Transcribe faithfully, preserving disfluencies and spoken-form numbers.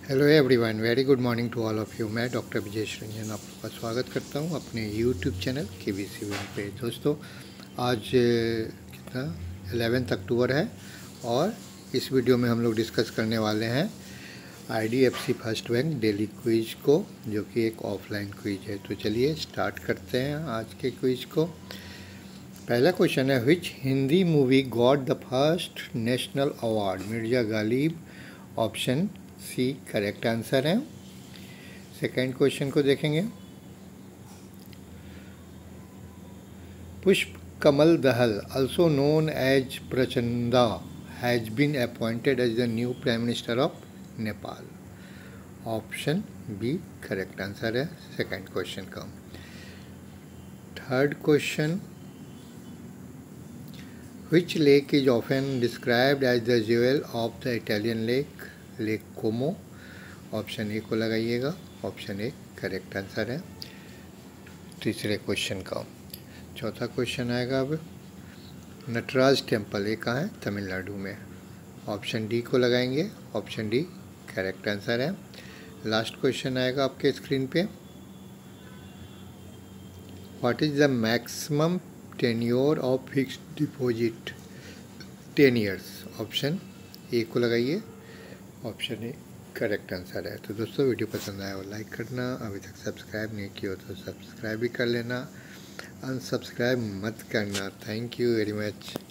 Hello everyone, very good morning to all of you. मैं doctor Vijay Ranjan आप लोग का स्वागत करता हूं अपने यूट्यूब चैनल के वी सी वन पे। दोस्तों, आज अ, कितना ग्यारह अक्टूबर है और इस वीडियो में हम लोग डिस्कस करने वाले हैं I D F C first bank daily quiz को, जो कि एक ऑफलाइन क्विज है। तो चलिए स्टार्ट करते हैं आज के क्विज को। पहला क्वेश्चन है, which Hindi movie got the first national award? Mirza Ghalib option C correct answer है। सेकेंड क्वेश्चन को देखेंगे। Pushpa Kamal Dahal, also known as Prachanda, has been appointed as the new prime minister of Nepal. Option B correct answer है second question का। Third question, which lake is often described as the jewel of the Italian lake? Lake Como. Option A को लगाइएगा, option A correct answer है तीसरे question का। चौथा question आएगा अब, नटराज टेम्पल ये कहाँ है? तमिलनाडु में। ऑप्शन डी को लगाएंगे, ऑप्शन डी करेक्ट आंसर है। लास्ट क्वेश्चन आएगा आपके स्क्रीन पे, what is the maximum tenure of fixed deposit? Ten years. Option A को लगाइए, ऑप्शन ए करेक्ट आंसर है। तो दोस्तों, वीडियो पसंद आया हो लाइक करना, अभी तक सब्सक्राइब नहीं किया हो तो सब्सक्राइब भी कर लेना, अनसब्सक्राइब मत करना। Thank you very much.